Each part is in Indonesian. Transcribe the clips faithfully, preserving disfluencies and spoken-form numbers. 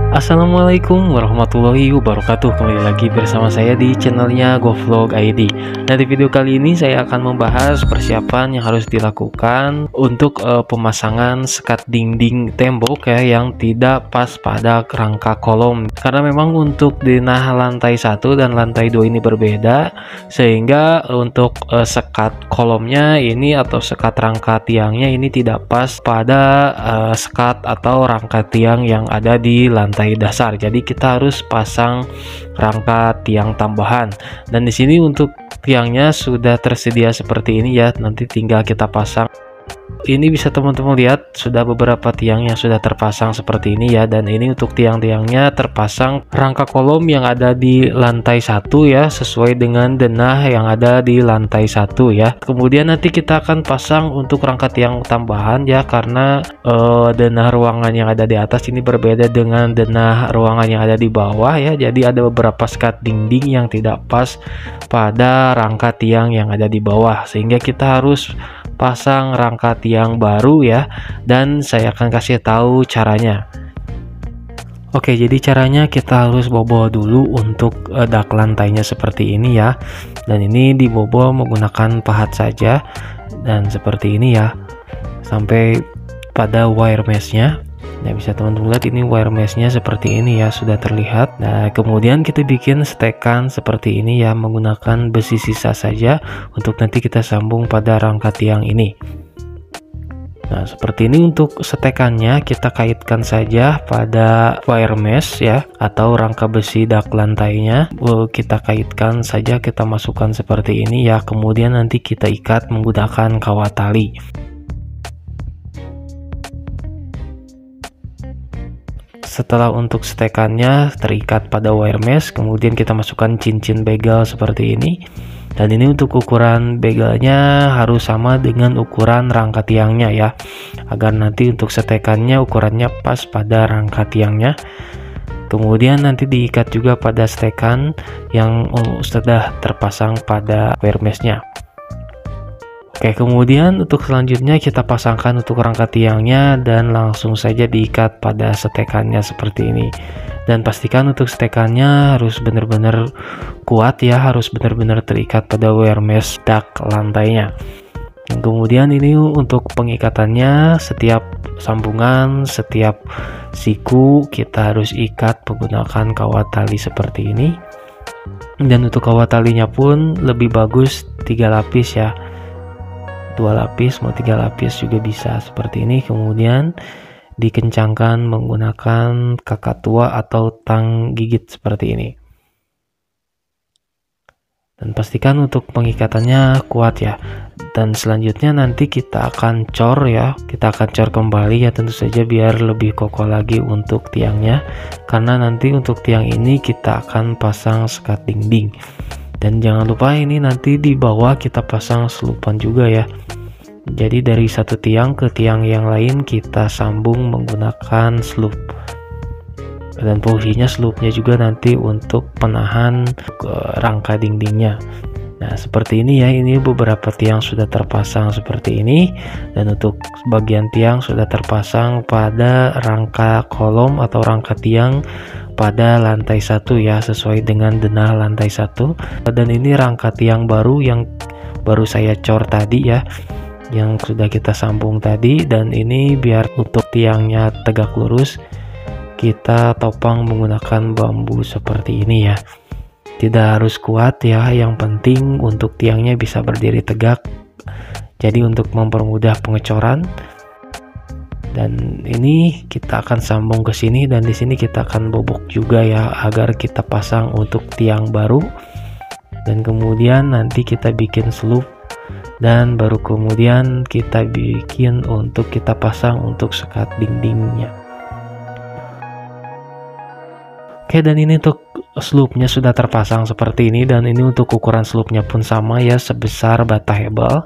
Assalamualaikum warahmatullahi wabarakatuh. Kembali lagi bersama saya di channelnya GoVlog I D. Nah, di video kali ini saya akan membahas persiapan yang harus dilakukan untuk uh, pemasangan sekat dinding tembok ya yang tidak pas pada rangka kolom. Karena memang untuk denah lantai satu dan lantai dua ini berbeda, sehingga untuk uh, sekat kolomnya ini atau sekat rangka tiangnya ini tidak pas pada uh, sekat atau rangka tiang yang ada di lantai dasar. Jadi kita harus pasang rangka tiang tambahan. Dan di sini untuk tiangnya sudah tersedia seperti ini ya. Nanti tinggal kita pasang. Ini bisa teman-teman lihat sudah beberapa tiang yang sudah terpasang seperti ini ya. Dan ini untuk tiang-tiangnya terpasang rangka kolom yang ada di lantai satu ya, sesuai dengan denah yang ada di lantai satu ya. Kemudian nanti kita akan pasang untuk rangka tiang tambahan ya, karena uh, denah ruangan yang ada di atas ini berbeda dengan denah ruangan yang ada di bawah ya. Jadi ada beberapa sekat dinding yang tidak pas pada rangka tiang yang ada di bawah, sehingga kita harus pasang rangka tiang baru ya, dan saya akan kasih tahu caranya. Oke, jadi caranya kita harus bobol dulu untuk uh, dak lantainya seperti ini ya. Dan ini dibobol menggunakan pahat saja, dan seperti ini ya, sampai pada wire meshnya. Nah, bisa teman-teman lihat ini wire meshnya seperti ini ya, sudah terlihat. Nah, kemudian kita bikin stekan seperti ini ya, menggunakan besi sisa saja untuk nanti kita sambung pada rangka tiang ini. Nah, seperti ini untuk stekannya kita kaitkan saja pada wire mesh ya, atau rangka besi dak lantainya. Kita kaitkan saja, kita masukkan seperti ini ya, kemudian nanti kita ikat menggunakan kawat tali. Setelah untuk stekannya terikat pada wire mesh, kemudian kita masukkan cincin begal seperti ini. Dan ini untuk ukuran begalnya harus sama dengan ukuran rangka tiangnya ya, agar nanti untuk stekannya ukurannya pas pada rangka tiangnya. Kemudian nanti diikat juga pada stekan yang sudah terpasang pada wire meshnya. Oke, kemudian untuk selanjutnya kita pasangkan untuk rangka tiangnya dan langsung saja diikat pada stekannya seperti ini. Dan pastikan untuk stekannya harus benar-benar kuat ya, harus benar-benar terikat pada wire mesh dak lantainya. Dan kemudian ini untuk pengikatannya, setiap sambungan, setiap siku kita harus ikat menggunakan kawat tali seperti ini. Dan untuk kawat talinya pun lebih bagus tiga lapis ya. Dua lapis mau tiga lapis juga bisa seperti ini. Kemudian dikencangkan menggunakan kakak tua atau tang gigit seperti ini, dan pastikan untuk pengikatannya kuat ya. Dan selanjutnya nanti kita akan cor ya, kita akan cor kembali ya, tentu saja biar lebih kokoh lagi untuk tiangnya, karena nanti untuk tiang ini kita akan pasang sekat dinding. Dan jangan lupa ini nanti di bawah kita pasang selupan juga ya. Jadi dari satu tiang ke tiang yang lain kita sambung menggunakan slup. Dan fungsinya slupnya juga nanti untuk penahan rangka dindingnya. Nah, seperti ini ya, ini beberapa tiang sudah terpasang seperti ini. Dan untuk bagian tiang sudah terpasang pada rangka kolom atau rangka tiang pada lantai satu ya, sesuai dengan denah lantai satu. Dan ini rangka tiang baru yang baru saya cor tadi ya, yang sudah kita sambung tadi. Dan ini biar untuk tiangnya tegak lurus, kita topang menggunakan bambu seperti ini ya. Tidak harus kuat ya, yang penting untuk tiangnya bisa berdiri tegak. Jadi untuk mempermudah pengecoran. Dan ini kita akan sambung ke sini, dan di sini kita akan bobok juga ya, agar kita pasang untuk tiang baru. Dan kemudian nanti kita bikin slup, dan baru kemudian kita bikin untuk kita pasang untuk sekat dindingnya. Oke, dan ini untuk slupnya sudah terpasang seperti ini, dan ini untuk ukuran slupnya pun sama ya, sebesar bata hebel.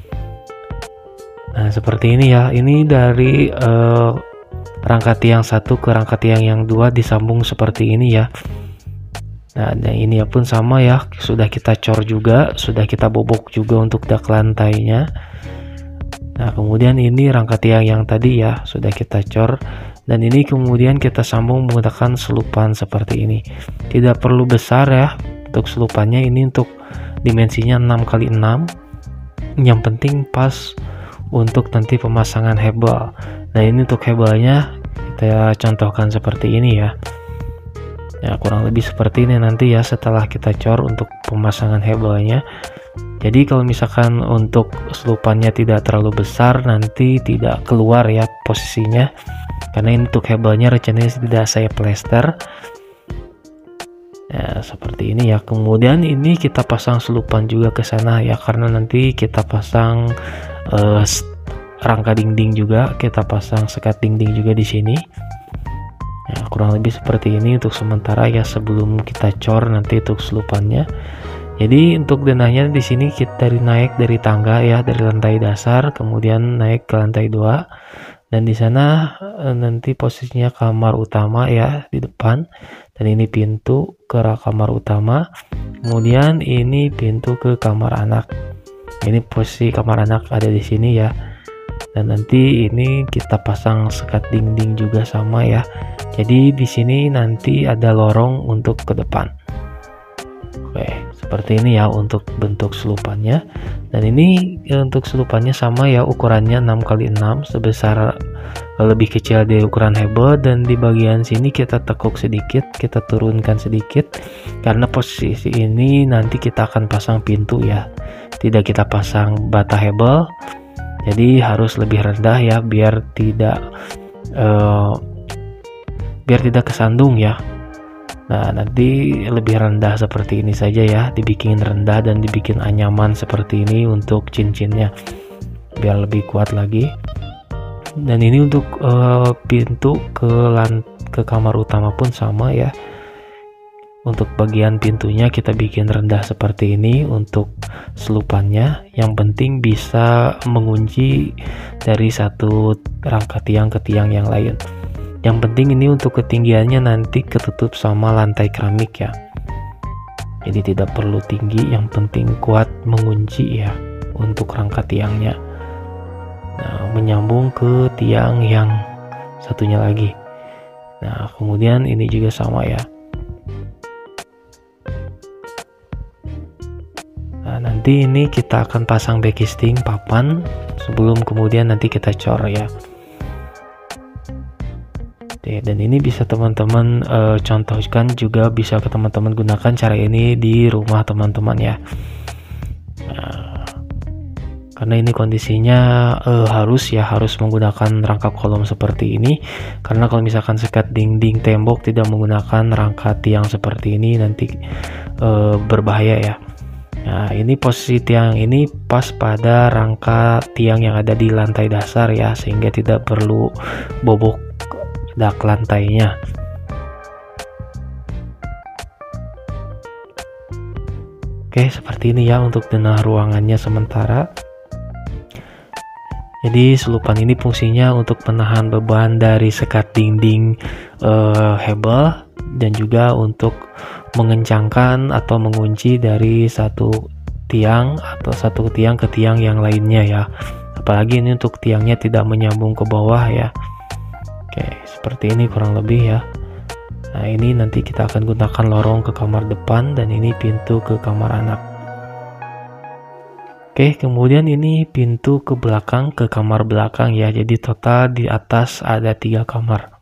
Nah, seperti ini ya. Ini dari uh, rangka tiang satu ke rangka tiang yang dua disambung seperti ini ya. Nah, dan ini pun sama ya, sudah kita cor juga, sudah kita bobok juga untuk dak lantainya. Nah, kemudian ini rangka tiang yang tadi ya, sudah kita cor. Dan ini kemudian kita sambung menggunakan selupan seperti ini. Tidak perlu besar ya untuk selupannya, ini untuk dimensinya enam kali enam. Yang penting pas untuk nanti pemasangan hebel. Nah ini untuk hebelnya kita contohkan seperti ini ya. Ya kurang lebih seperti ini nanti ya setelah kita cor untuk pemasangan hebelnya. Jadi kalau misalkan untuk selupannya tidak terlalu besar, nanti tidak keluar ya posisinya, karena ini untuk hebelnya rencananya tidak saya plester ya seperti ini ya. Kemudian ini kita pasang selupan juga ke sana ya, karena nanti kita pasang eh, rangka dinding juga, kita pasang sekat dinding juga di sini ya, kurang lebih seperti ini untuk sementara ya sebelum kita cor nanti untuk selupannya. Jadi untuk denahnya di sini kita dari naik dari tangga ya, dari lantai dasar kemudian naik ke lantai dua, dan di sana nanti posisinya kamar utama ya di depan, dan ini pintu ke kamar utama, kemudian ini pintu ke kamar anak. Ini posisi kamar anak ada di sini ya, dan nanti ini kita pasang sekat dinding juga sama ya. Jadi di sini nanti ada lorong untuk ke depan. Oke, seperti ini ya untuk bentuk selupannya. Dan ini ya, untuk selupannya sama ya, ukurannya enam kali enam, sebesar lebih kecil dari ukuran hebel, dan di bagian sini kita tekuk sedikit, kita turunkan sedikit karena posisi ini nanti kita akan pasang pintu ya. Tidak kita pasang bata hebel. Jadi harus lebih rendah ya biar tidak uh, biar tidak kesandung ya. Nah nanti lebih rendah seperti ini saja ya, dibikin rendah dan dibikin anyaman seperti ini untuk cincinnya biar lebih kuat lagi. Dan ini untuk uh, pintu ke lan ke kamar utama pun sama ya. Untuk bagian pintunya kita bikin rendah seperti ini untuk selupannya. Yang penting bisa mengunci dari satu rangka tiang ke tiang yang lain. Yang penting ini untuk ketinggiannya nanti ketutup sama lantai keramik ya. Jadi tidak perlu tinggi, yang penting kuat mengunci ya untuk rangka tiangnya. Nah, menyambung ke tiang yang satunya lagi. Nah, kemudian ini juga sama ya. Nah, nanti ini kita akan pasang backcasting papan sebelum kemudian nanti kita cor ya. Dan ini bisa teman-teman uh, contohkan juga, bisa ke teman-teman gunakan cara ini di rumah teman-teman ya. Nah, karena ini kondisinya uh, harus ya harus menggunakan rangka kolom seperti ini, karena kalau misalkan sekat dinding tembok tidak menggunakan rangka tiang seperti ini nanti uh, berbahaya ya. Nah ini posisi tiang ini pas pada rangka tiang yang ada di lantai dasar ya, sehingga tidak perlu bobok dak lantainya. Oke seperti ini ya untuk denah ruangannya sementara. Jadi selupan ini fungsinya untuk menahan beban dari sekat dinding eh, hebel, dan juga untuk mengencangkan atau mengunci dari satu tiang atau satu tiang ke tiang yang lainnya ya. Apalagi ini untuk tiangnya tidak menyambung ke bawah ya. Oke seperti ini kurang lebih ya. Nah ini nanti kita akan gunakan lorong ke kamar depan, dan ini pintu ke kamar anak. Oke kemudian ini pintu ke belakang ke kamar belakang ya. Jadi total di atas ada tiga kamar.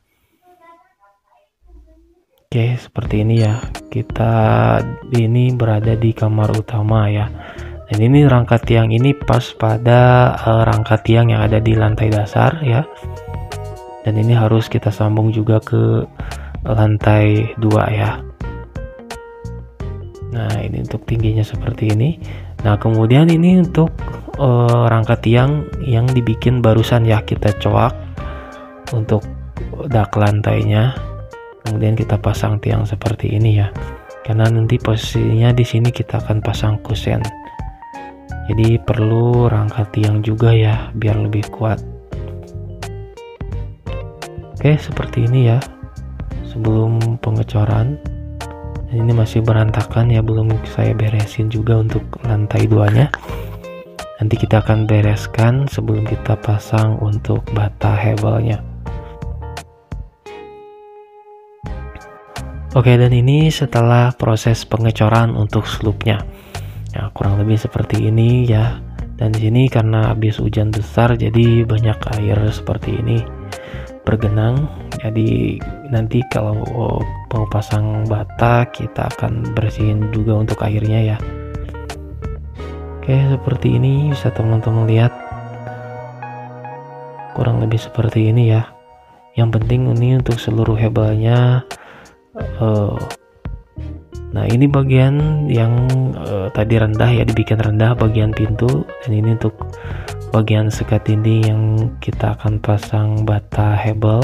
Oke seperti ini ya, kita ini berada di kamar utama ya. Dan ini rangka tiang ini pas pada uh, rangka tiang yang ada di lantai dasar ya. Dan ini harus kita sambung juga ke lantai dua ya. Nah ini untuk tingginya seperti ini. Nah kemudian ini untuk uh, rangka tiang yang dibikin barusan ya, kita coak untuk dak lantainya. Kemudian kita pasang tiang seperti ini ya, karena nanti posisinya di sini kita akan pasang kusen. Jadi perlu rangka tiang juga ya biar lebih kuat. Oke seperti ini ya sebelum pengecoran. Dan ini masih berantakan ya, belum saya beresin juga untuk lantai duanya. Nanti kita akan bereskan sebelum kita pasang untuk bata hebelnya. Oke, dan ini setelah proses pengecoran untuk sloopnya. Ya, kurang lebih seperti ini ya. Dan di sini karena habis hujan besar jadi banyak air seperti ini bergenang. Jadi nanti kalau mau pasang bata kita akan bersihin juga untuk airnya ya. Oke, seperti ini bisa teman-teman lihat. Kurang lebih seperti ini ya. Yang penting ini untuk seluruh hebelnya. Uh, nah ini bagian yang uh, tadi rendah ya, dibikin rendah bagian pintu, dan ini untuk bagian sekat dinding yang kita akan pasang bata hebel.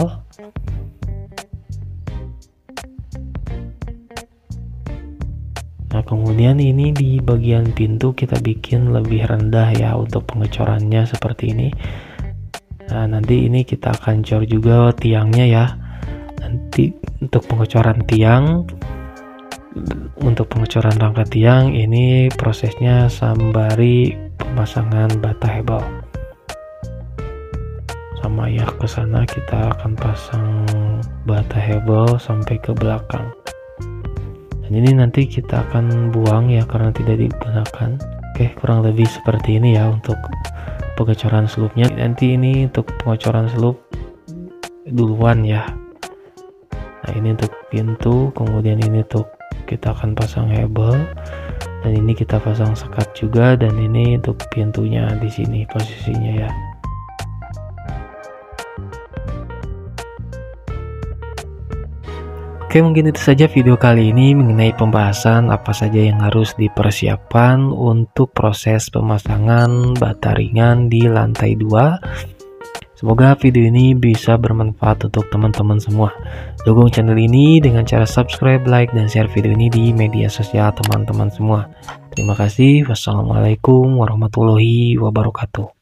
Nah kemudian ini di bagian pintu kita bikin lebih rendah ya untuk pengecorannya seperti ini. Nah nanti ini kita akan cor juga tiangnya ya. Nanti untuk pengecoran tiang, untuk pengecoran rangka tiang ini prosesnya sembari pemasangan bata hebel. Sama ya, ke sana kita akan pasang bata hebel sampai ke belakang. Dan ini nanti kita akan buang ya karena tidak digunakan. Oke, kurang lebih seperti ini ya untuk pengecoran sloopnya. Nanti ini untuk pengecoran sloop duluan ya. Nah ini untuk pintu, kemudian ini untuk kita akan pasang hebel, dan ini kita pasang sekat juga, dan ini untuk pintunya di sini posisinya ya. Oke, mungkin itu saja video kali ini mengenai pembahasan apa saja yang harus dipersiapkan untuk proses pemasangan bata ringan di lantai dua. Semoga video ini bisa bermanfaat untuk teman-teman semua. Dukung channel ini dengan cara subscribe, like, dan share video ini di media sosial teman-teman semua. Terima kasih. Wassalamualaikum warahmatullahi wabarakatuh.